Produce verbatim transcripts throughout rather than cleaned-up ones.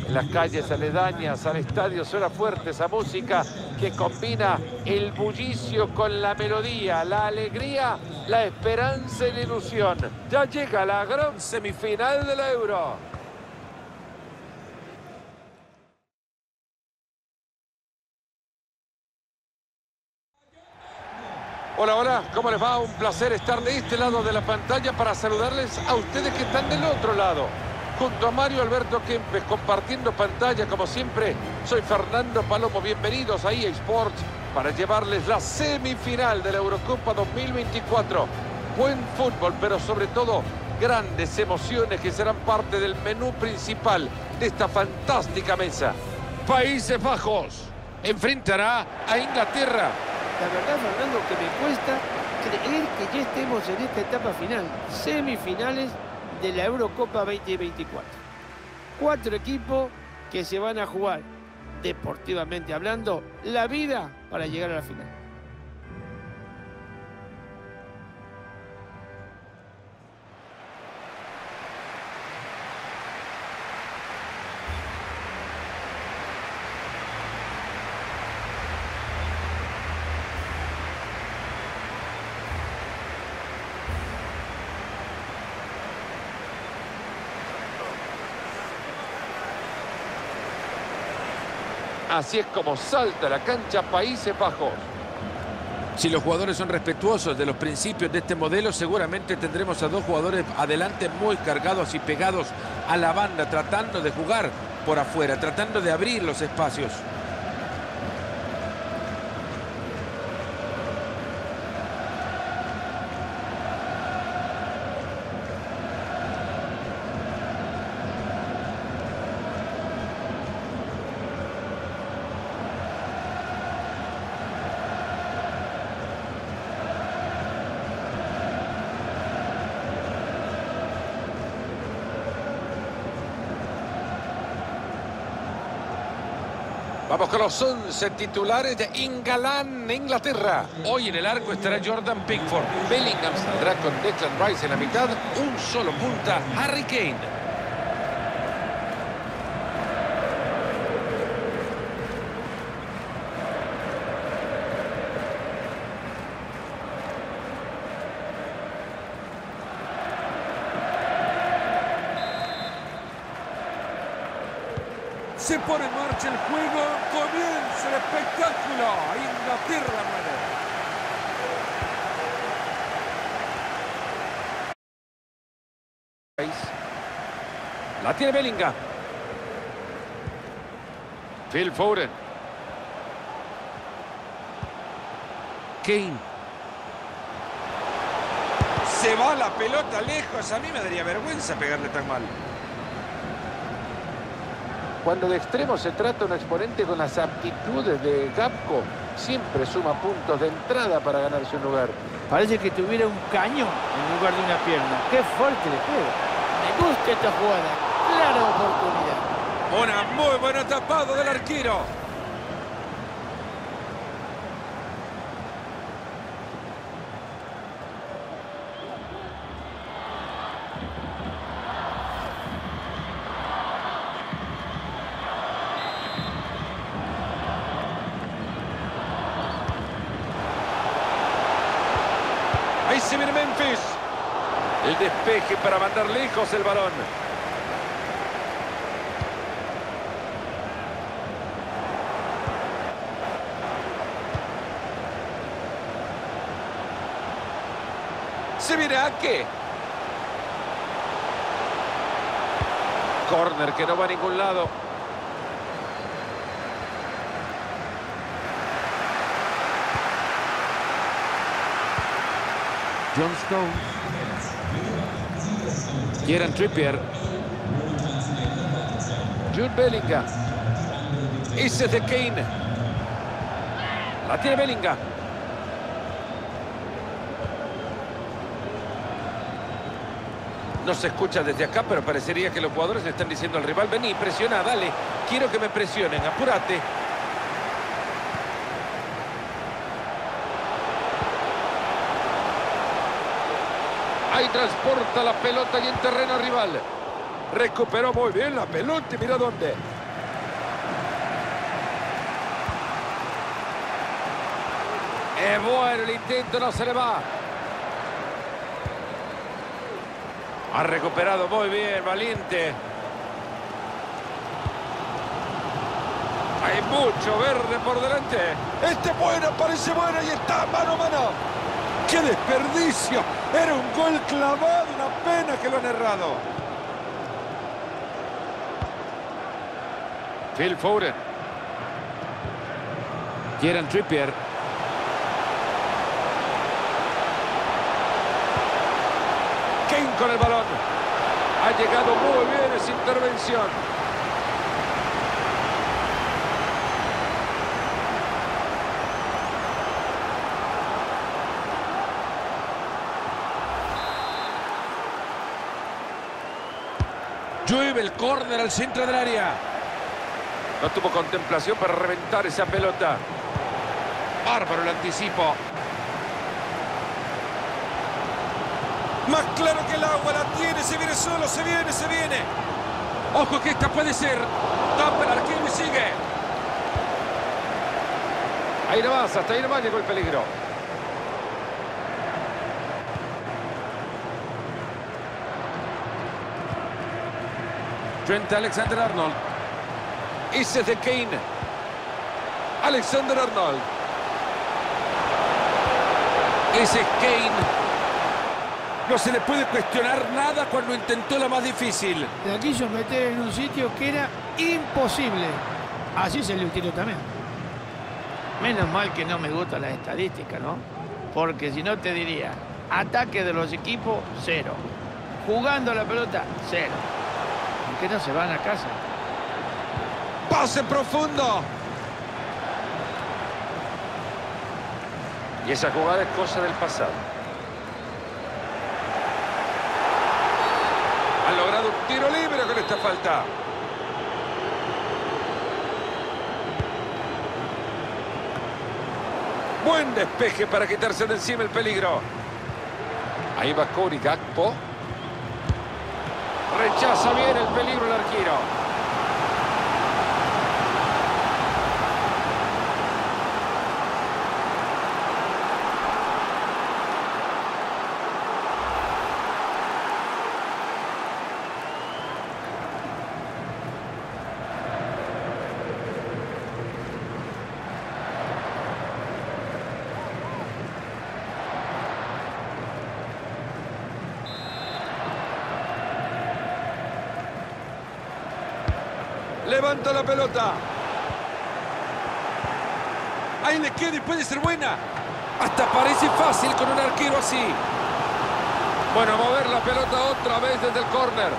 En las calles aledañas al estadio suena fuerte esa música que combina el bullicio con la melodía, la alegría, la esperanza y la ilusión. Ya llega la gran semifinal del Euro. Hola, hola, ¿cómo les va? Un placer estar de este lado de la pantalla para saludarles a ustedes que están del otro lado. Junto a Mario Alberto Kempes, compartiendo pantalla como siempre, soy Fernando Palomo. Bienvenidos a E A Sports para llevarles la semifinal de la Eurocopa dos mil veinticuatro. Buen fútbol, pero sobre todo grandes emociones que serán parte del menú principal de esta fantástica mesa. Países Bajos enfrentará a Inglaterra. La verdad, Fernando, que me cuesta creer que ya estemos en esta etapa final, semifinales de la Eurocopa veinte veinticuatro. Cuatro equipos que se van a jugar, deportivamente hablando, la vida para llegar a la final. Así es como salta la cancha Países Bajos. Si los jugadores son respetuosos de los principios de este modelo, seguramente tendremos a dos jugadores adelante muy cargados y pegados a la banda, tratando de jugar por afuera, tratando de abrir los espacios. Vamos con los once titulares de England, Inglaterra. Hoy en el arco estará Jordan Pickford. Bellingham saldrá con Declan Rice en la mitad. Un solo punta, Harry Kane. Se pone en marcha el juego, comienza el espectáculo. Inglaterra muere. La tiene Bellingham. Phil Foden. Kane. Se va la pelota lejos. A mí me daría vergüenza pegarle tan mal. Cuando de extremo se trata un exponente con las aptitudes de Gapco, siempre suma puntos de entrada para ganarse un lugar. Parece que tuviera un cañón en lugar de una pierna. ¡Qué fuerte le pega! Me gusta esta jugada. Clara oportunidad. Una muy buena tapada del arquero. Ahí se viene Memphis. El despeje para mandar lejos el balón. Se viene Ake. Corner que no va a ningún lado. John Stones. Kieran Trippier. Jude Bellingham. Ese es de Kane. La tiene Bellingham. No se escucha desde acá, pero parecería que los jugadores le están diciendo al rival: vení, presiona, dale. Quiero que me presionen, apúrate. Ahí transporta la pelota y en terreno rival. Recuperó muy bien la pelota y mira dónde. Es bueno el intento, no se le va. Ha recuperado muy bien, valiente. Hay mucho verde por delante. Este es buena, parece buena y está mano a mano. ¡Qué desperdicio! Era un gol clavado, una pena que lo han errado. Phil Foden. Kieran Trippier. Kane con el balón. Ha llegado muy bien esa intervención. Llueve el córner al centro del área. No tuvo contemplación para reventar esa pelota. Bárbaro el anticipo. Más claro que el agua, la tiene, se viene solo, se viene, se viene. Ojo que esta puede ser. Tapa el arquero y sigue. Ahí nomás, hasta ahí nomás llegó el peligro. Trent Alexander-Arnold. Ese es de Kane. Alexander-Arnold. Ese es Kane. No se le puede cuestionar nada cuando intentó la más difícil. La quiso meter en un sitio que era imposible. Así se le tiró también. Menos mal que no me gusta la estadística, ¿no? Porque si no te diría, ataque de los equipos, cero. Jugando la pelota, cero. ¿Por qué no se van a casa? ¡Pase profundo! Y esa jugada es cosa del pasado. Han logrado un tiro libre con esta falta. Buen despeje para quitarse de encima el peligro. Ahí va Cody Gakpo. Rechaza bien el peligro el arquero. Levanta la pelota. Ahí le queda y puede ser buena. Hasta parece fácil con un arquero así. Bueno, mover la pelota otra vez desde el córner.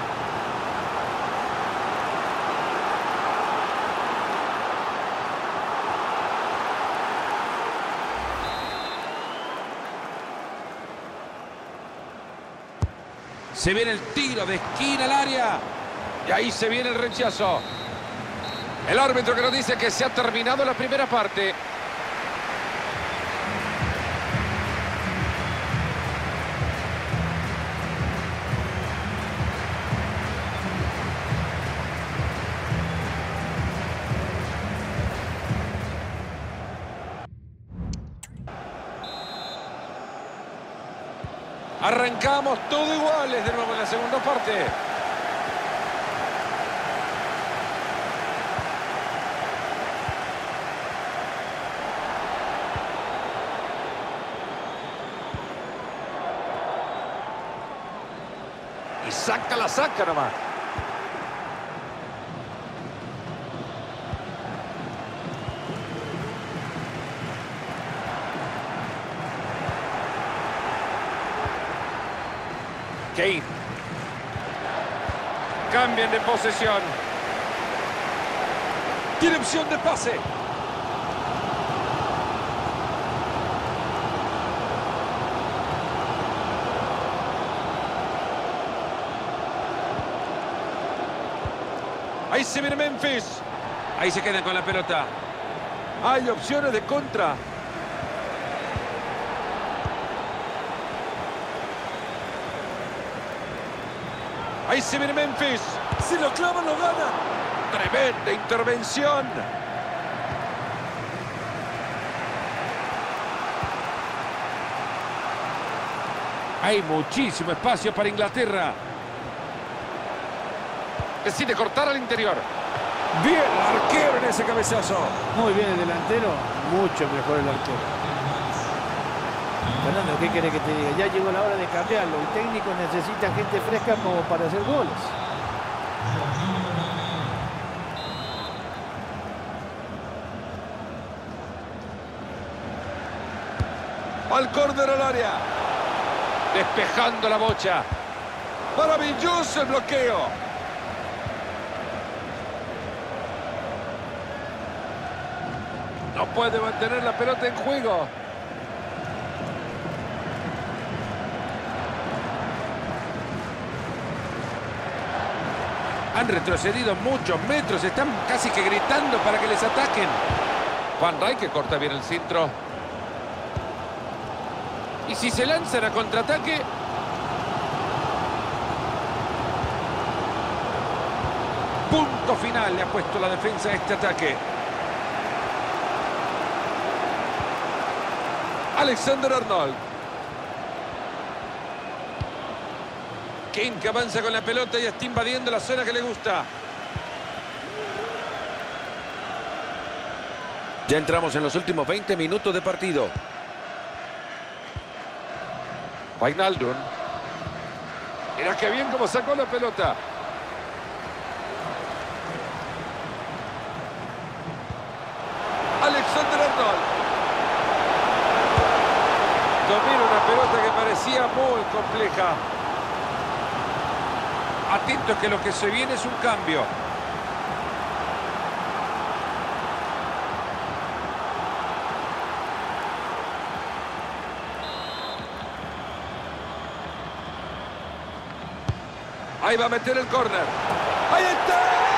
Se viene el tiro de esquina al área. Y ahí se viene el rechazo. El árbitro que nos dice que se ha terminado la primera parte. Arrancamos todo iguales de nuevo en la segunda parte. Y saca la saca nomás. Kane. Cambian de posesión. Tiene opción de pase. Ahí se viene Memphis. Ahí se quedan con la pelota. Hay opciones de contra. Ahí se viene Memphis. Si lo clavan, lo gana. Tremenda intervención. Hay muchísimo espacio para Inglaterra. Decide cortar al interior. Bien, el arquero en ese cabezazo. Muy bien el delantero, mucho mejor el arquero. Fernando, ¿qué querés que te diga? Ya llegó la hora de cambiarlo. El técnico necesita gente fresca como para hacer goles. Al córner al área. Despejando la bocha. Maravilloso el bloqueo. No puede mantener la pelota en juego. Han retrocedido muchos metros. Están casi que gritando para que les ataquen. Van Dijk que corta bien el centro. Y si se lanzan a contraataque... Punto final le ha puesto la defensa a este ataque. Alexander Arnold. Kane que avanza con la pelota y está invadiendo la zona que le gusta. Ya entramos en los últimos veinte minutos de partido. Wijnaldum. Mira qué bien cómo sacó la pelota. Alexander Arnold. Domina una pelota que parecía muy compleja. Atentos que lo que se viene es un cambio. Ahí va a meter el córner. ¡Ahí está!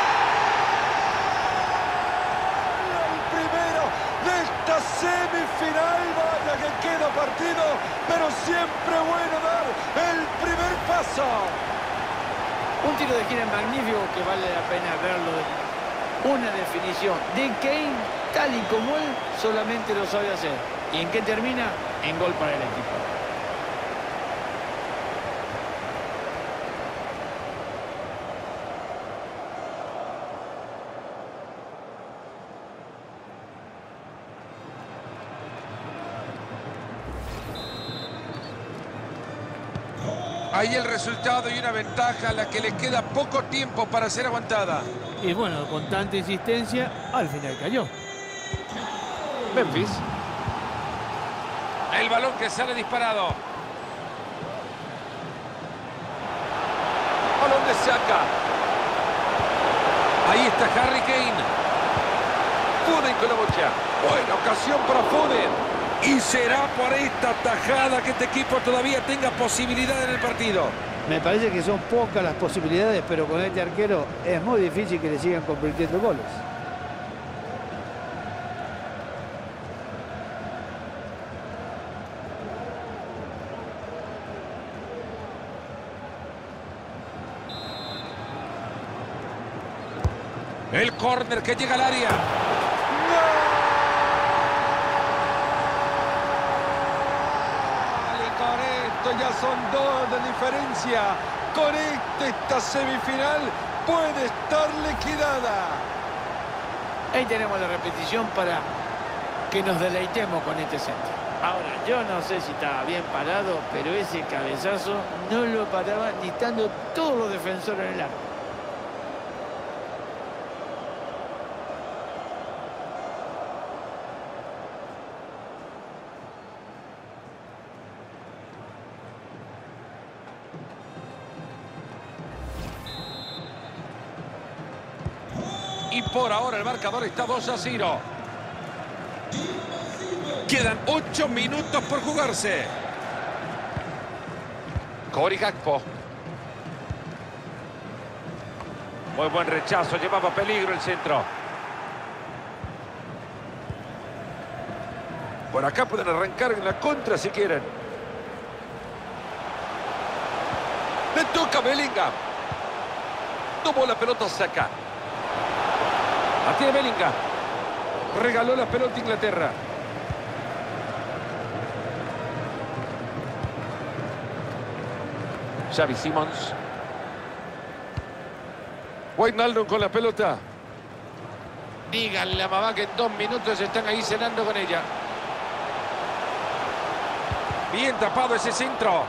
El primero de esta semifinal. Vaya que queda partido, pero siempre bueno dar el primer paso. Un tiro de esquina magnífico que vale la pena verlo. Una definición de Kane, tal y como él solamente lo sabe hacer. ¿Y en qué termina? En gol para el equipo. Ahí el resultado y una ventaja a la que le queda poco tiempo para ser aguantada. Y bueno, con tanta insistencia, al final cayó. Memphis. El balón que sale disparado. Balón de Saka. Ahí está Harry Kane. Foden con la bocha. Buena ocasión para Foden. Y será por esta tajada que este equipo todavía tenga posibilidad en el partido. Me parece que son pocas las posibilidades, pero con este arquero es muy difícil que le sigan convirtiendo goles. El córner que llega al área. Ya son dos de diferencia. Con este, esta semifinal puede estar liquidada. Ahí tenemos la repetición para que nos deleitemos con este centro. Ahora, yo no sé si estaba bien parado, pero ese cabezazo no lo paraba ni estando todos los defensores en el arco. Y por ahora el marcador está dos a cero. Quedan ocho minutos por jugarse. Cody Gakpo. Muy buen rechazo, llevaba peligro el centro. Por acá pueden arrancar en la contra si quieren. Le toca a Bellingham. Tomó la pelota Saka. La tiene Bellingham. Regaló la pelota a Inglaterra. Xavi Simons. Wijnaldum con la pelota. Díganle a mamá que en dos minutos están ahí cenando con ella. Bien tapado ese centro.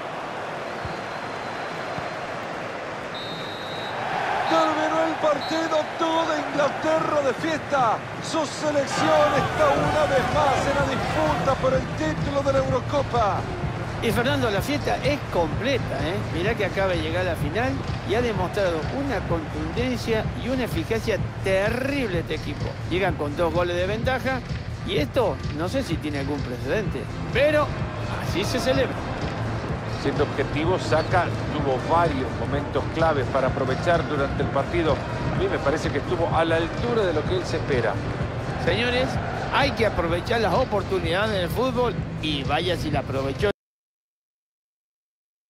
Terminó el partido, toda Inglaterra de fiesta. Su selección está una vez más en la disputa por el título de la Eurocopa. Y Fernando, la fiesta es completa, ¿eh? Mirá que acaba de llegar a la final y ha demostrado una contundencia y una eficacia terrible este equipo. Llegan con dos goles de ventaja y esto no sé si tiene algún precedente, pero así se celebra. Siendo objetivo, Saka tuvo varios momentos claves para aprovechar durante el partido. A mí me parece que estuvo a la altura de lo que él se espera. Señores, hay que aprovechar las oportunidades del fútbol y vaya si la aprovechó.